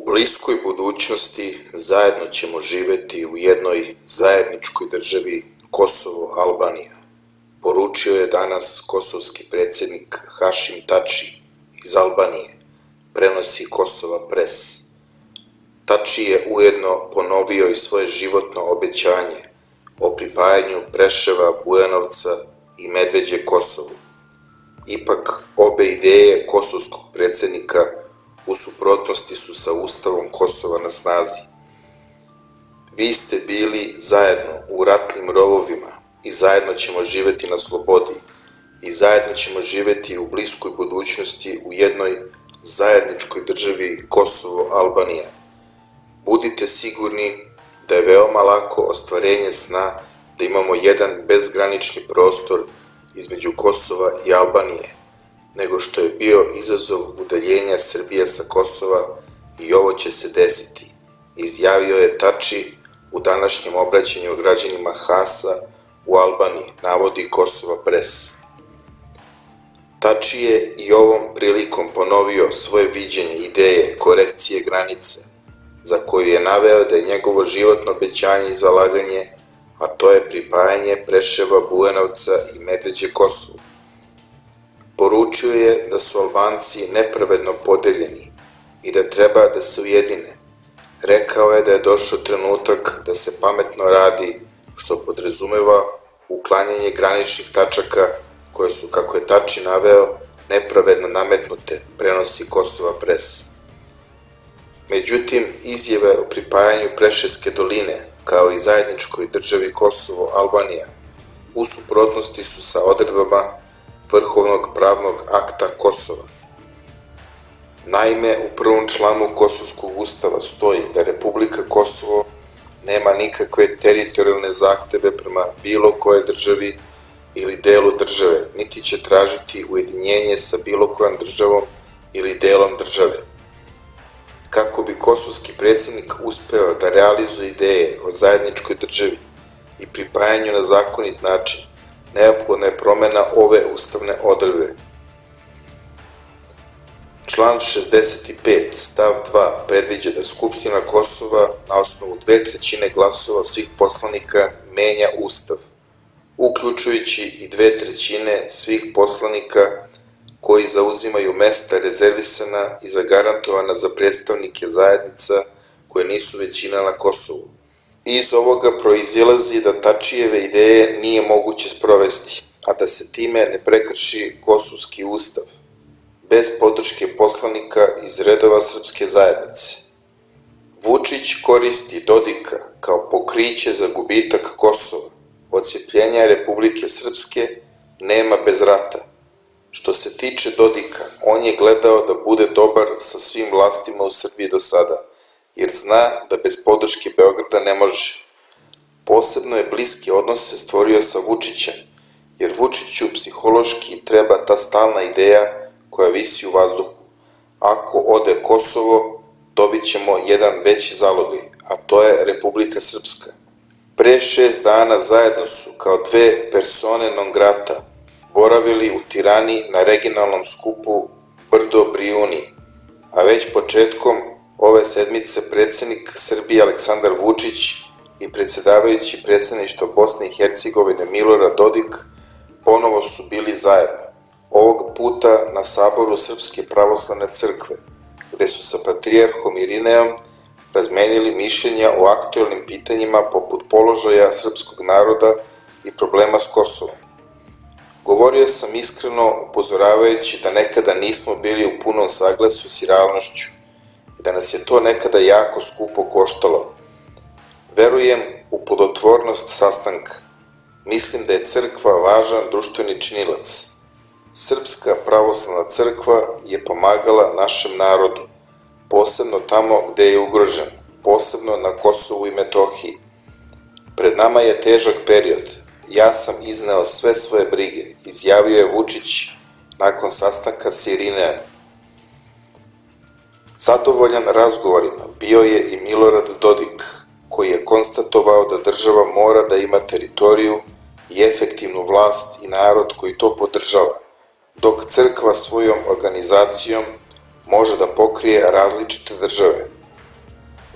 bliskoj budućnosti zajedno ćemo živeti u jednoj zajedničkoj državi Kosovo-Albanija, poručio je danas kosovski predsjednik Hašim Tači iz Albanije, prenosi Kosova Pres. Tači je ujedno ponovio i svoje životno obećanje o pripajanju Preševa, Bujanovca i Medveđe Kosovu. Ipak, obe ideje kosovskog predsjednika u suprotnosti su sa Ustavom Kosova na snazi. Vi ste bili zajedno u ratnim rovovima i zajedno ćemo živjeti na slobodi i zajedno ćemo živjeti u bliskoj budućnosti u jednoj zajedničkoj državi Kosovo-Albanija. Budite sigurni da je veoma lako ostvarenje sna da imamo jedan bezgranični prostor između Kosova i Albanije, nego što je bio izazov udaljenja Srbije sa Kosova i ovo će se desiti, izjavio je Tači u današnjem obraćanju građanima Hasa u Albaniji, navodi Kosova Pres. Tači je i ovom prilikom ponovio svoje viđenje ideje korekcije granice, za koju je naveo da je njegovo životno obećanje i zalaganje, a to je pripajanje Preševa, Bujanovca i Medveđe Kosovu. Poručio je da su Albanci nepravedno podeljeni i da treba da se ujedine. Rekao je da je došao trenutak da se pametno radi, što podrazumeva uklanjanje graničnih tačaka koje su, kako je Tači naveo, nepravedno nametnute, prenosi Kosova Pres. Međutim, izjave o pripajanju Preševske doline, kao i zajedničkoj državi Kosovo-Albanija, u suprotnosti su sa odredbama Vrhovnog pravnog akta Kosova. Naime, u prvom članu Kosovskog ustava stoji da Republika Kosovo nema nikakve teritorijalne zahteve prema bilo kojoj državi ili delu države, niti će tražiti ujedinjenje sa bilo kojom državom ili delom države. Kako bi kosovski predsjednik uspeo da realizuje ideje o zajedničkoj državi i pripajanju na zakonit način, neophodna je promjena ove ustavne odredbe. Član 65 stav 2 predviđa da Skupština Kosova na osnovu 2/3 glasova svih poslanika menja Ustav, uključujući i 2/3 svih poslanika koji zauzimaju mesta rezervisana i zagarantovana za predstavnike zajednica koje nisu većina na Kosovu. Iz ovoga proizilazi da Tačijeve ideje nije moguće sprovesti, a da se time ne prekrši kosovski ustav, bez podrške poslanika iz redova srpske zajednice. Vučić koristi Dodika kao pokriće za gubitak Kosova. Odcepljenja Republike Srpske nema bez rata. Što se tiče Dodika, on je gledao da bude dobar sa svim vlastima u Srbiji do sada, jer zna da bez podrške Beograda ne može. Posebno je bliske odnose stvorio sa Vučićem, jer Vučiću psihološki treba ta stalna ideja koja visi u vazduhu. Ako ode Kosovo, dobit ćemo jedan veći zalogaj, a to je Republika Srpska. Pre 6 dana zajedno su, kao dve persone non grata, boravili u Tirani na regionalnom skupu Brdo Brijuni, a već početkom ove sedmice predsjednik Srbije Aleksandar Vučić i predsjedavajući predsjedništva Bosne i Hercegovine Milorad Dodik ponovo su bili zajedno. Ovog puta na saboru Srpske pravoslavne crkve, gde su sa patrijarhom Irinejom razmenili mišljenja o aktuelnim pitanjima poput položaja srpskog naroda i problema s Kosovom. Govorio sam iskreno upozoravajući da nekada nismo bili u punom saglasu s realnošću i da nas je to nekada jako skupo koštalo. Verujem u plodotvornost sastanka. Mislim da je crkva važan društveni činilac. Srpska pravoslavna crkva je pomagala našem narodu, posebno tamo gde je ugrožen, posebno na Kosovu i Metohiji. Pred nama je težak period. Ja sam izneo sve svoje brige, izjavio je Vučić nakon sastanka s Irinejom. Zadovoljan razgovorima bio je i Milorad Dodik, koji je konstatovao da država mora da ima teritoriju i efektivnu vlast i narod koji to podržava, dok crkva svojom organizacijom može da pokrije različite države.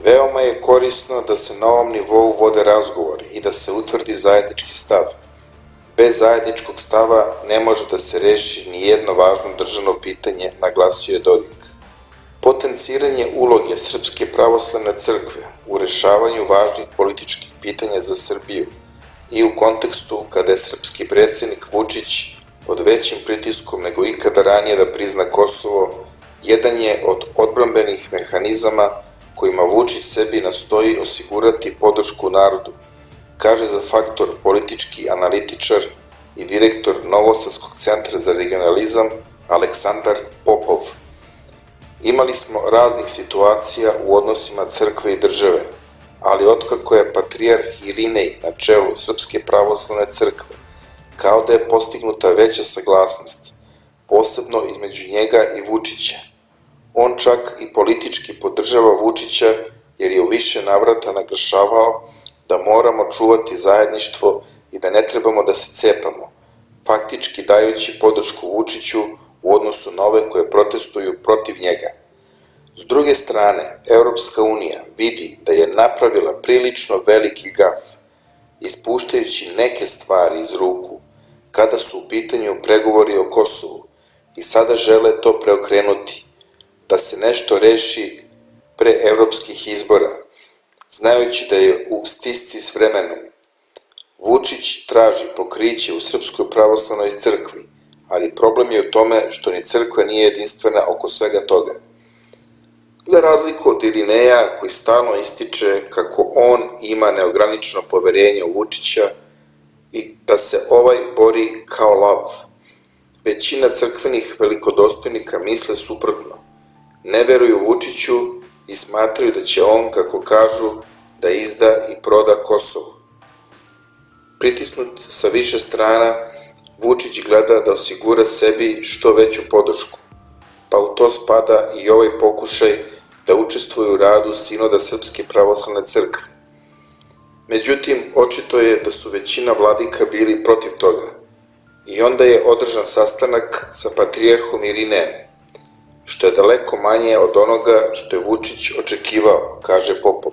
Veoma je korisno da se na ovom nivou vode razgovori i da se utvrdi zajednički stav. Bez zajedničkog stava ne može da se reši ni jedno važno državno pitanje, naglasio je Dodik. Potenciranje uloge Srpske pravoslavne crkve u rešavanju važnih političkih pitanja za Srbiju i u kontekstu kada je srpski predsjednik Vučić pod većim pritiskom nego ikada ranije da prizna Kosovo, jedan je od odbrambenih mehanizama kojima Vučić sebi nastoji osigurati podršku narodu, kaže za Faktor politički analitičar i direktor Novosadskog centra za regionalizam Aleksandar Popov. Imali smo raznih situacija u odnosima crkve i države, ali otkako je patrijarh Irinej na čelu Srpske pravoslavne crkve, kao da je postignuta veća saglasnost, posebno između njega i Vučića. On čak i politički podržava Vučića jer je u više navrata naglašavao da moramo čuvati zajedništvo i da ne trebamo da se cepamo, faktički dajući podršku Vučiću u odnosu na ove koje protestuju protiv njega. S druge strane, Evropska unija vidi da je napravila prilično veliki gaf, ispuštajući neke stvari iz ruku, kada su u pitanju pregovori o Kosovu i sada žele to preokrenuti, da se nešto reši pre evropskih izbora, znajući da je u stisci s vremenom. Vučić traži pokriće u Srpskoj pravoslavnoj crkvi, ali problem je u tome što ni crkva nije jedinstvena oko svega toga. Za razliku od Irineja koji stalno ističe kako on ima neograničeno poverenje u Vučića i da se ovaj bori kao lav, većina crkvenih velikodostojnika misle suprotno. Ne veruju Vučiću i smatraju da će on, kako kažu, da izda i proda Kosovo. Pritisnut sa više strana, Vučić gleda da osigura sebi što veću podršku, pa u to spada i ovaj pokušaj da učestvuje u radu Sinoda Srpske pravoslavne crkve. Međutim, očito je da su većina vladika bili protiv toga i onda je održan sastanak sa patrijarhom Irinejem, što je daleko manje od onoga što je Vučić očekivao, kaže Popov.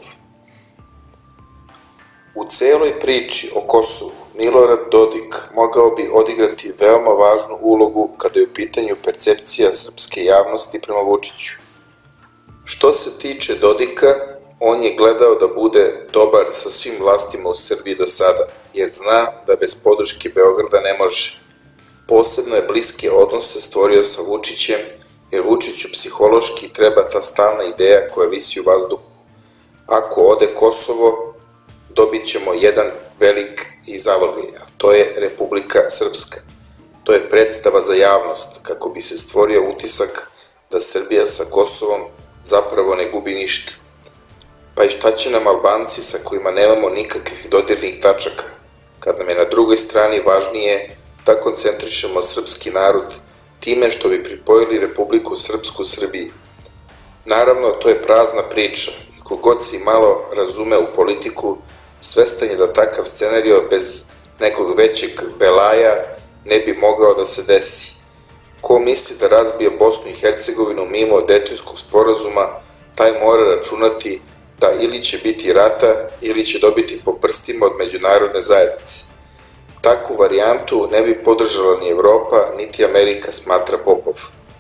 U celoj priči o Kosovu Milorad Dodik mogao bi odigrati veoma važnu ulogu kada je u pitanju percepcija srpske javnosti prema Vučiću. Što se tiče Dodika, on je gledao da bude dobar sa svim vlastima u Srbiji do sada, jer zna da bez podrške Beograda ne može. Posebno je bliske odnose stvorio sa Vučićem, jer Vučiću psihološki treba ta stalna ideja koja visi u vazduhu. Ako ode Kosovo, dobit ćemo jedan velik zalogaj, a to je Republika Srpska. To je predstava za javnost, kako bi se stvorio utisak da Srbija sa Kosovom zapravo ne gubi ništa. Pa i šta će nam Albanci sa kojima nemamo nikakvih dodirnih tačaka, kad nam je na drugoj strani važnije da koncentrišemo srpski narod time što bi pripojili Republiku Srpsku Srbiji. Naravno, to je prazna priča i kogod se malo razume u politiku, svestan je da takav scenario bez nekog većeg belaja ne bi mogao da se desi. Ko misli da razbije Bosnu i Hercegovinu mimo Dejtonskog sporazuma, taj mora računati da ili će biti rata ili će dobiti po prstima od međunarodne zajednice. Takvu varijantu ne bi podržala ni Evropa, niti Amerika, smatra Popov.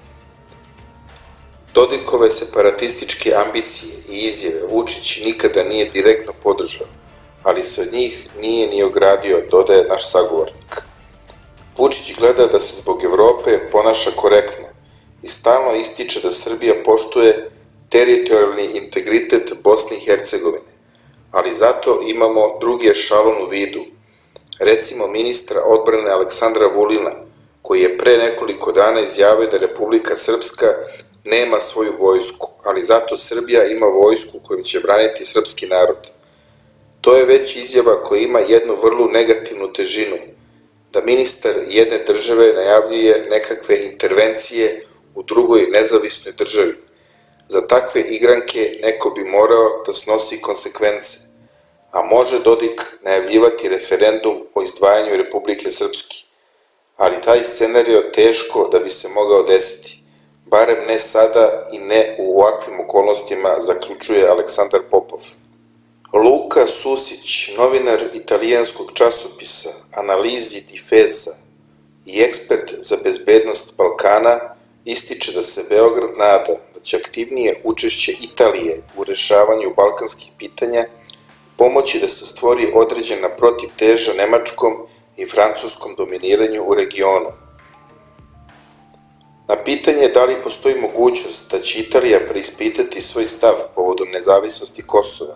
Dodikove separatističke ambicije i izjave Vučić nikada nije direktno podržao, ali se od njih nije ni ogradio, dodaje naš sagovornik. Vučić gleda da se zbog Evrope ponaša korektno i stalno ističe da Srbija poštuje teritorijalni integritet Bosne i Hercegovine, ali zato imamo drugi ešalon u vidu. Recimo ministra odbrane Aleksandra Vulina, koji je pre nekoliko dana izjavio da Republika Srpska nema svoju vojsku, ali zato Srbija ima vojsku kojom će braniti srpski narod. To je već izjava koja ima jednu vrlo negativnu težinu, da ministar jedne države najavljuje nekakve intervencije u drugoj nezavisnoj državi. Za takve igranke neko bi morao da snosi konsekvence, a može Dodik najavljivati referendum o izdvajanju Republike Srpske. Ali taj scenario teško da bi se mogao desiti, barem ne sada i ne u ovakvim okolnostima, zaključuje Aleksandar Popov. Luka Susić, novinar italijanskog časopisa Analizi Difesa i ekspert za bezbednost Balkana, ističe da se Beograd nada da će aktivnije učešće Italije u rešavanju balkanskih pitanja pomoći da se stvori određena protivteža nemačkom i francuskom dominiranju u regionu. Na pitanje da li postoji mogućnost da će Italija preispitati svoj stav povodom nezavisnosti Kosova,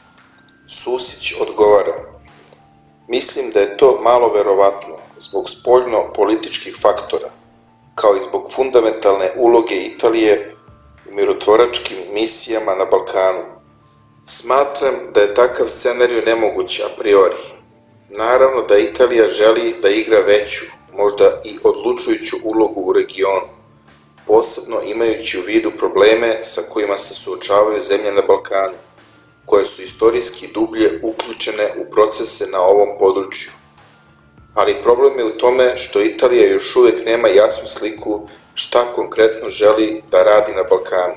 Susić odgovara: mislim da je to malo verovatno zbog spoljno-političkih faktora, kao i zbog fundamentalne uloge Italije u mirotvoračkim misijama na Balkanu. Smatram da je takav scenarij nemoguć a priori. Naravno da Italija želi da igra veću, možda i odlučujuću ulogu u regionu, posebno imajući u vidu probleme sa kojima se suočavaju zemlje na Balkanu, koje su istorijski dublje uključene u procese na ovom području. Ali problem je u tome što Italija još uvek nema jasnu sliku šta konkretno želi da radi na Balkanu.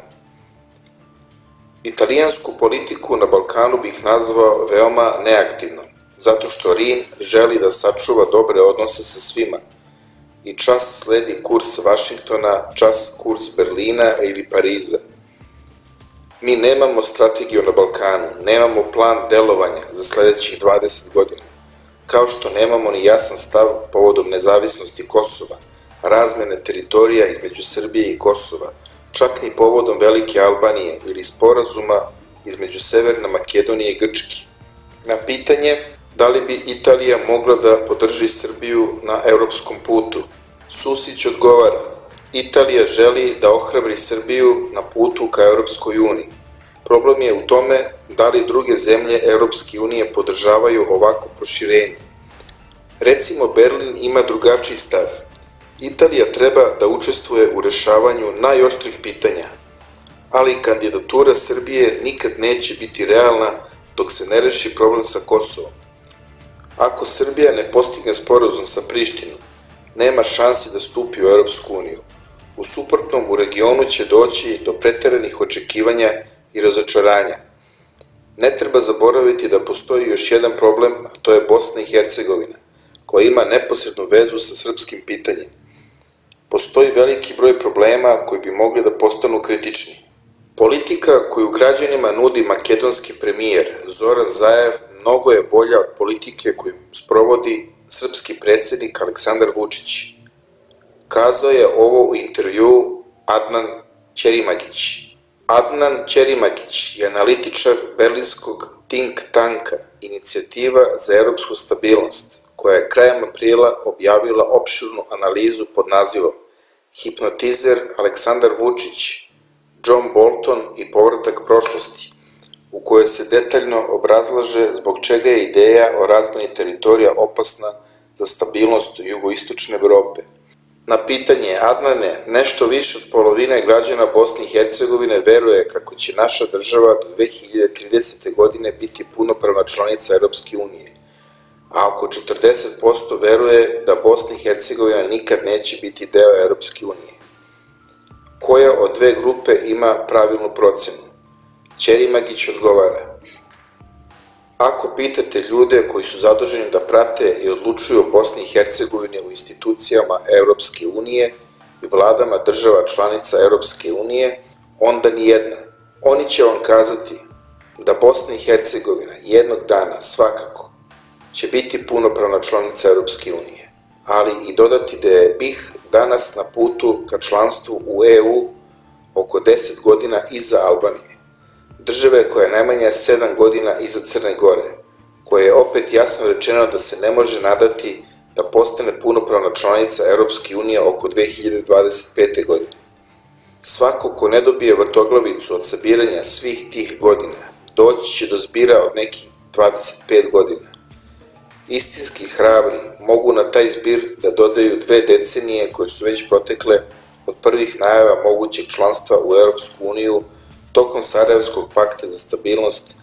Italijansku politiku na Balkanu bih nazvao veoma neaktivnom, zato što Rim želi da sačuva dobre odnose sa svima i čas sledi kurs Vašingtona, čas kurs Berlina ili Pariza. Mi nemamo strategiju na Balkanu, nemamo plan delovanja za sledećih 20 godina, kao što nemamo ni jasan stav povodom nezavisnosti Kosova, razmene teritorija između Srbije i Kosova, čak ni povodom Velike Albanije ili sporazuma između Severne Makedonije i Grčke. Na pitanje da li bi Italija mogla da podrži Srbiju na evropskom putu, Susić odgovara: Italija želi da ohrabri Srbiju na putu ka Evropskoj uniji. Problem je u tome da li druge zemlje Evropske unije podržavaju ovako proširenje. Recimo, Berlin ima drugačiji stav. Italija treba da učestvuje u rešavanju najoštrih pitanja, ali kandidatura Srbije nikad neće biti realna dok se ne reši problem sa Kosovom. Ako Srbija ne postigne sporazum sa Prištinom, nema šansi da stupi u Evropsku uniju. U suprotnom, u regionu će doći do preteranih očekivanja i razočaranja. Ne treba zaboraviti da postoji još jedan problem, a to je Bosna i Hercegovina, koja ima neposrednu vezu sa srpskim pitanjem. Postoji veliki broj problema koji bi mogli da postanu kritični. Politika koju građanima nudi makedonski premijer Zoran Zaev mnogo je bolja od politike koju sprovodi srpski predsjednik Aleksandar Vučić. Kazao je ovo u intervjuu Adnan Ćerimagić. Adnan Ćerimagić je analitičar berlinskog think tanka Inicijativa za europsku stabilnost, koja je krajem aprila objavila opširnu analizu pod nazivom Hipnotizer Aleksandar Vučić, John Bolton i povratak prošlosti, u kojoj se detaljno obrazlaže zbog čega je ideja o razmeni teritorija opasna za stabilnost jugoistočne Evrope. Na pitanje Adnane, nešto više od polovine građana Bosne i Hercegovine veruje kako će naša država do 2030. godine biti punopravna članica Evropske unije, a oko 40% veruje da Bosna i Hercegovina nikad neće biti deo Evropske unije. Koja od dve grupe ima pravilnu procenu? Ćerimagić odgovara: ako pitate ljude koji su zaduženi da prate i odlučuju o Bosni i Hercegovini u institucijama Evropske unije i vladama država članica Evropske unije, onda nijedna. Oni će vam kazati da Bosna i Hercegovina jednog dana svakako će biti punopravna članica Evropske unije, ali i dodati da je BiH danas na putu ka članstvu u EU oko 10 godina iza Albanije, države koja je najmanje 7 godina iza Crne Gore, koje je opet jasno rečeno da se ne može nadati da postane punopravna članica Evropske unije oko 2025. godine. Svako ko ne dobije vrtoglavicu od sabiranja svih tih godina, doći će do zbira od nekih 25 godina. Istinski hrabri mogu na taj zbir da dodaju 2 decenije koje su već protekle od prvih najava mogućeg članstva u Evropsku uniju tokom Sarajevskog pakta za stabilnost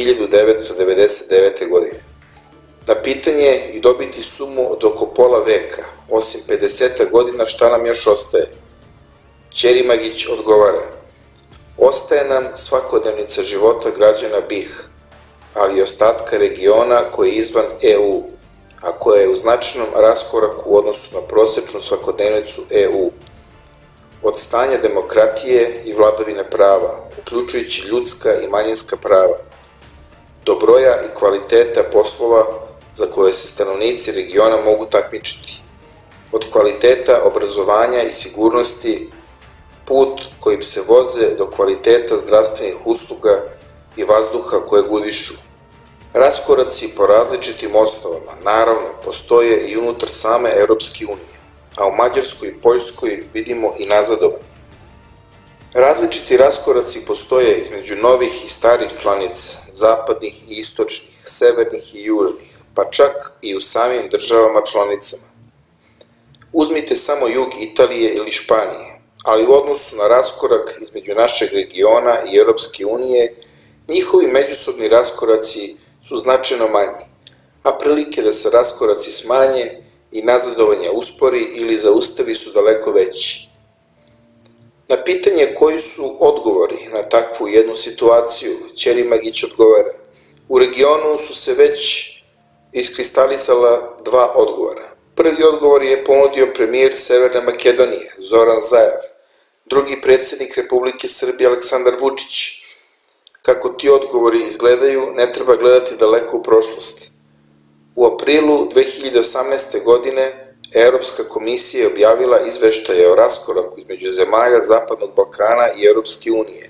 1999. godine. Na pitanje i dobiti sumu od oko pola veka, osim 50 godina šta nam još ostaje, Ćerimagić odgovara: ostaje nam svakodnevnica života građana BiH, ali i ostatka regiona koji je izvan EU, a koja je u značajnom raskoraku u odnosu na prosečnu svakodnevnicu EU. Od stanja demokratije i vladavine prava, uključujući ljudska i manjinska prava, do broja i kvaliteta poslova za koje se stanovnici regiona mogu takmičiti, od kvaliteta obrazovanja i sigurnosti, put kojim se voze do kvaliteta zdravstvenih usluga i vazduha koje udišu. Raskoraci po različitim osnovama, naravno, postoje i unutar same Europske unije, a u Mađarskoj i Poljskoj vidimo i nazadovanje. Različiti raskoraci postoje između novih i starih članica, zapadnih i istočnih, severnih i južnih, pa čak i u samim državama članicama. Uzmite samo jug Italije ili Španije, ali u odnosu na raskorak između našeg regiona i Europske unije, njihovi međusobni raskoraci su značajno manji, a prilike da se raskoraci smanje i nazadovanje uspori ili zaustavi su daleko veći. Na pitanje koji su odgovori na takvu jednu situaciju, Ćerimagić odgovara: u regionu su se već iskristalisala dva odgovora. Prvi odgovor je ponudio premijer Severne Makedonije, Zoran Zaev, drugi predsjednik Republike Srbije, Aleksandar Vučić. Kako ti odgovori izgledaju, ne treba gledati daleko u prošlost. U aprilu 2018. godine Europska komisija je objavila izveštaje o raskoraku između zemalja Zapadnog Balkana i Europske unije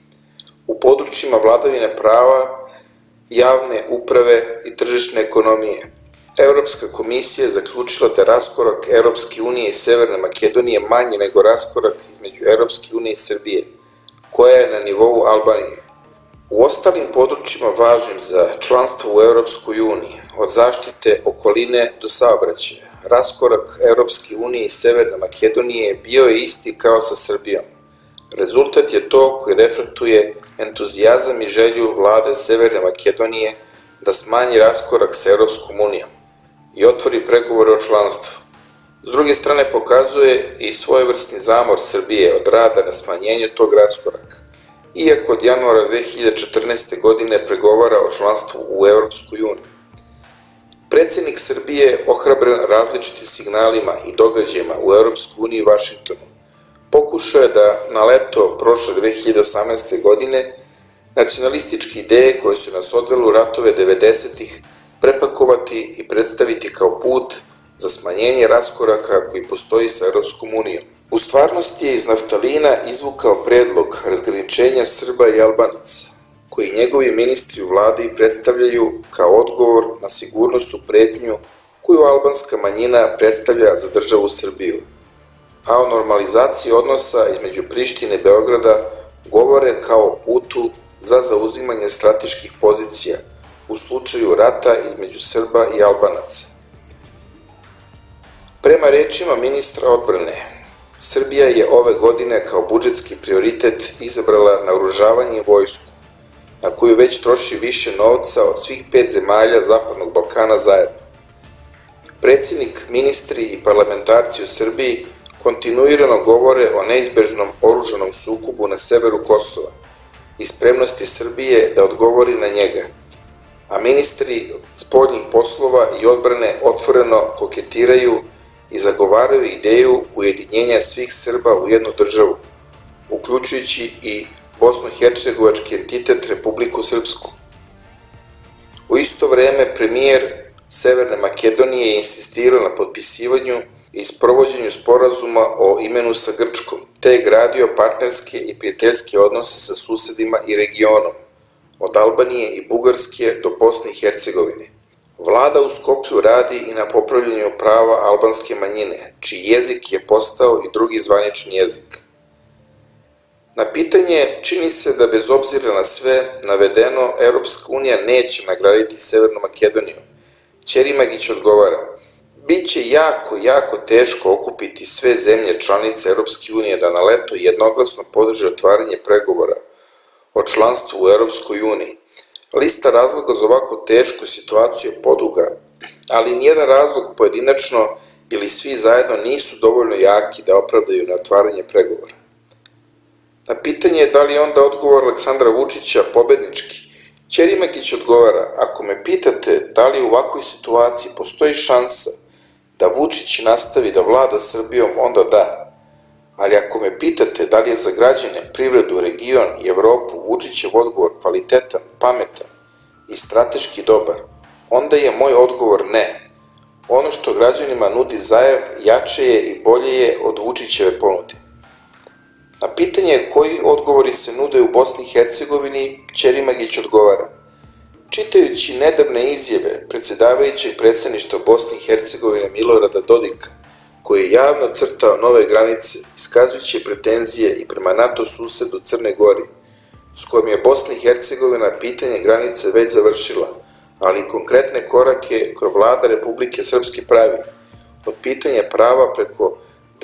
u područjima vladavine prava, javne uprave i tržišne ekonomije. Europska komisija je zaključila da je raskorak Europske unije i Severne Makedonije manji nego raskorak između Europske unije i Srbije, koja je na nivou Albanije. U ostalim područjima važnim za članstvo u Europskoj uniji, od zaštite okoline do saobraćaja, raskorak Europske unije i Severne Makedonije bio je isti kao sa Srbijom. Rezultat je to koji reflektuje entuzijazam i želju vlade Severne Makedonije da smanji raskorak sa Europskom unijom i otvori pregovore o članstvu. S druge strane, pokazuje i svojevrsni zamor Srbije od rada na smanjenju tog raskoraka, iako od januara 2014. godine pregovara o članstvu u Europskoj uniji. Predsjednik Srbije, ohrabren različitim signalima i događajima u Europskoj uniji i Vašingtonu, pokušao je da na leto prošle 2018. godine nacionalističke ideje koje su nas odvele u ratove 90-ih prepakovati i predstaviti kao put za smanjenje raskoraka koji postoji sa Europskom unijom. U stvarnosti je iz naftalina izvukao predlog razgraničenja Srba i Albanaca, koji njegovi ministri u vladi predstavljaju kao odgovor na sigurnosnu pretnju koju albanska manjina predstavlja za državu Srbiju, a o normalizaciji odnosa između Prištine i Beograda govore kao o putu za zauzimanje strateških pozicija u slučaju rata između Srba i Albanaca. Prema rečima ministra odbrane, Srbija je ove godine kao budžetski prioritet izabrala naoružavanje i vojsku, na koju već troši više novca od svih 5 zemalja Zapadnog Balkana zajedno. Predsjednik, ministri i parlamentarci u Srbiji kontinuirano govore o neizbežnom oružanom sukobu na severu Kosova i spremnosti Srbije da odgovori na njega, a ministri spoljnih poslova i odbrane otvoreno koketiraju i zagovaraju ideju ujedinjenja svih Srba u jednu državu, uključujući i Bosno-hercegovački entitet Republiku Srpsku. U isto vreme premijer Severne Makedonije je insistirao na potpisivanju i sprovođenju sporazuma o imenu sa Grčkom, te je gradio partnerske i prijateljske odnose sa susedima i regionom, od Albanije i Bugarske do Bosne i Hercegovine. Vlada u Skoplju radi i na popravljanju prava albanske manjine, čiji jezik je postao i drugi zvanični jezik. Na pitanje čini se da bez obzira na sve navedeno, Europska unija neće nagraditi Severnu Makedoniju. Ćerimagić odgovara: biće jako teško okupiti sve zemlje članice Europske unije da na leto jednoglasno podrže otvaranje pregovora o članstvu u Europskoj uniji. Lista razloga za ovako tešku situaciju je poduga, ali nijedan razlog pojedinačno ili svi zajedno nisu dovoljno jaki da opravdaju neotvaranje pregovora. Na pitanje da li je onda odgovor Aleksandra Vučića pobednički, Ćeri Magić odgovara: ako me pitate da li u ovakvoj situaciji postoji šansa da Vučić nastavi da vlada Srbijom, onda da. Ali ako me pitate da li je za građane, privredu, region i Evropu Vučićev odgovor kvalitetan, pametan i strateški dobar, onda je moj odgovor ne. Ono što građanima nudi Zajev jače je i bolje je od Vučićeve ponude. Na pitanje koji odgovori se nude u Bosni i Hercegovini, Ćeri Magić odgovara: čitajući nedavne izjave predsjedavajućeg predsjedništva Bosne i Hercegovine Milorada Dodika, koji je javno crtao nove granice, iskazujući pretenzije i prema NATO susedu Crne Gori, s kojim je Bosna i Hercegovina pitanje granice već završila, ali i konkretne korake koje vlada Republike Srpske pravi, od pitanja prava preko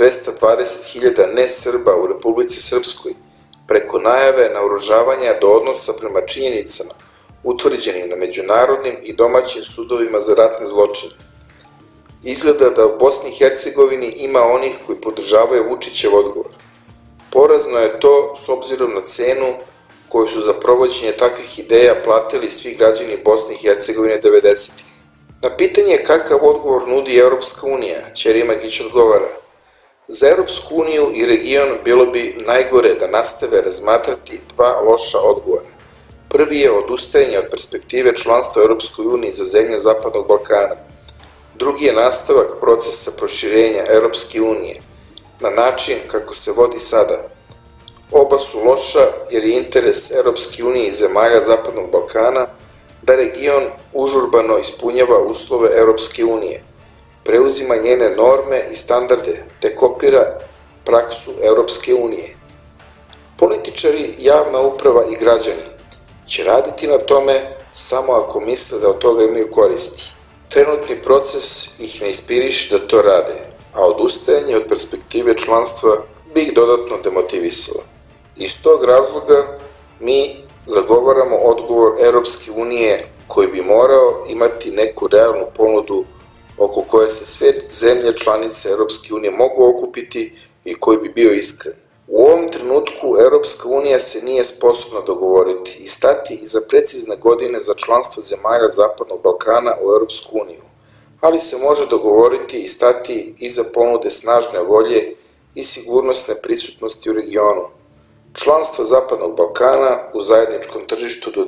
220.000 ne-Srba u Republici Srpskoj, preko najave naoružavanja do odnosa prema činjenicama utvrđenim na međunarodnim i domaćim sudovima za ratne zločine. Izgleda da u Bosni i Hercegovini ima onih koji podržavaju Vučićev odgovor. Porazno je to s obzirom na cenu koju su za provođenje takvih ideja platili svi građani Bosne i Hercegovine 90-ih. Na pitanje kakav odgovor nudi Evropska unija, Ćeri Magić odgovara: za Evropsku uniju i region bilo bi najgore da nastave razmatrati dva loša odgovora. Prvi je odustajanje od perspektive članstva u Evropskoj uniji za zemlje Zapadnog Balkana. Drugi je nastavak procesa proširenja Evropske unije na način kako se vodi sada. Oba su loša jer je interes Evropske unije i zemalja Zapadnog Balkana da region užurbano ispunjava uslove Evropske unije, preuzima njene norme i standarde te kopira praksu Evropske unije. Političari, javna uprava i građani će raditi na tome samo ako misle da od toga imaju koristi. Trenutni proces ih ne inspiriše da to rade, a odustajanje od perspektive članstva bi ih dodatno demotivisalo. Iz tog razloga mi zagovaramo odgovor Evropske unije koji bi morao imati neku realnu ponudu oko koje se sve zemlje članice Evropske unije mogu okupiti i koji bi bio iskren. U ovom trenutku Evropska unija se nije sposobna dogovoriti i stati iza precizne godine za članstvo zemalja Zapadnog Balkana u Evropsku uniju, ali se može dogovoriti i stati iza ponude snažne volje i sigurnosne prisutnosti u regionu, članstvo Zapadnog Balkana u zajedničkom tržištu do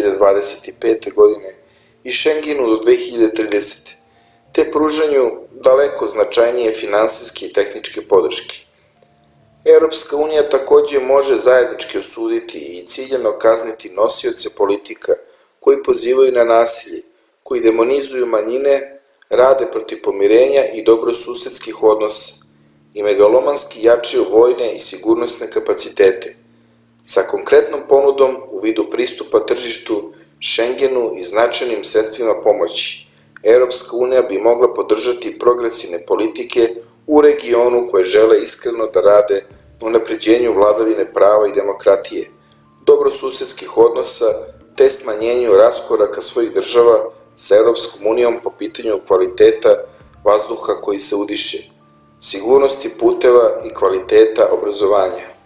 2025. godine i Schengenu do 2030. te pružanju daleko značajnije finansijske i tehničke podrške. Evropska unija takođe može zajednički osuditi i ciljano kazniti nosioce politika koji pozivaju na nasilje, koji demonizuju manjine, rade protiv pomirenja i dobrosusedskih odnosa i megalomanski jačaju vojne i sigurnosne kapacitete. Sa konkretnom ponudom u vidu pristupa tržištu, Schengenu i značajnim sredstvima pomoći, Evropska unija bi mogla podržati progresivne politike u regionu koje žele iskreno da rade na unapređenju vladavine prava i demokratije, dobrosusedskih odnosa te smanjenju raskoraka svojih država sa Evropskom unijom po pitanju kvaliteta vazduha koji se udiše, sigurnosti puteva i kvaliteta obrazovanja.